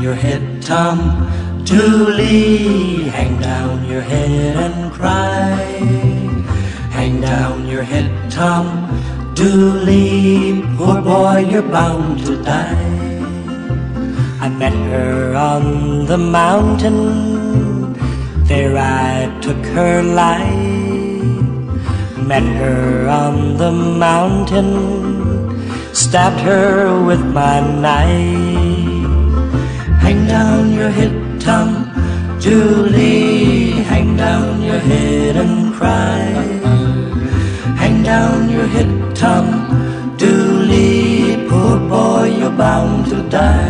your head, Tom Dooley. Hang down your head and cry. Hang down your head, Tom Dooley. Poor boy, you're bound to die. I met her on the mountain, there I took her life. Met her on the mountain, stabbed her with my knife. Hang down your head, Tom Dooley. Hang down your head and cry. Hang down your head, Tom Dooley. Poor boy, you're bound to die.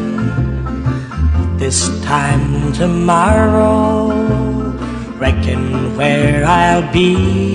This time tomorrow, reckon where I'll be.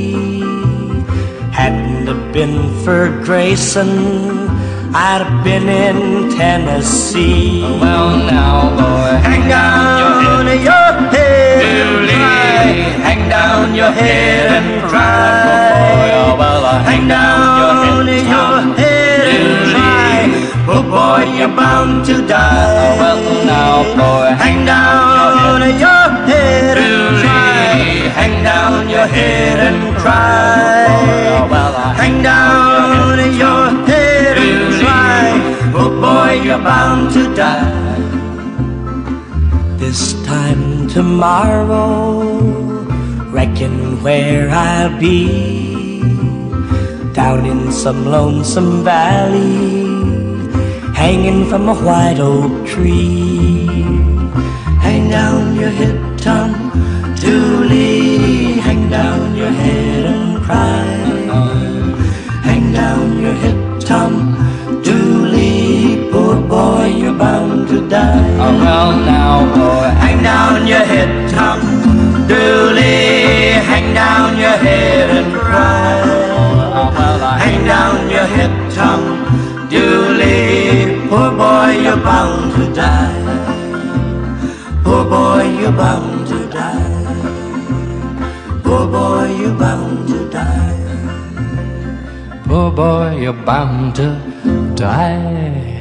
Hadn't it been for Grayson, I'd have been in Tennessee. Well now, boy, hang down your head, Dooley. hang down your head and cry. Oh, well, hang down your head and cry. Oh boy, you're bound to die. Oh, well now, boy, hang down your head and cry. Hang down your head and cry. Oh, well, hang down your head and cry. Oh boy, you're bound to die. This time tomorrow, reckon where I'll be. Down in some lonesome valley, hanging from a white oak tree. Hang down your head, Tom Dooley. Hang down your head and cry. Hang down your head, Tom Dooley. Poor boy, you're bound to die. oh, well now, boy, hang down your head, Tom Dooley. Hang down your head and cry. oh, well, hang down your head, Tom Dooley. Poor boy, you're bound to die. Poor boy, you're bound to die. Poor boy, you're bound to die. poor boy, you're bound to die.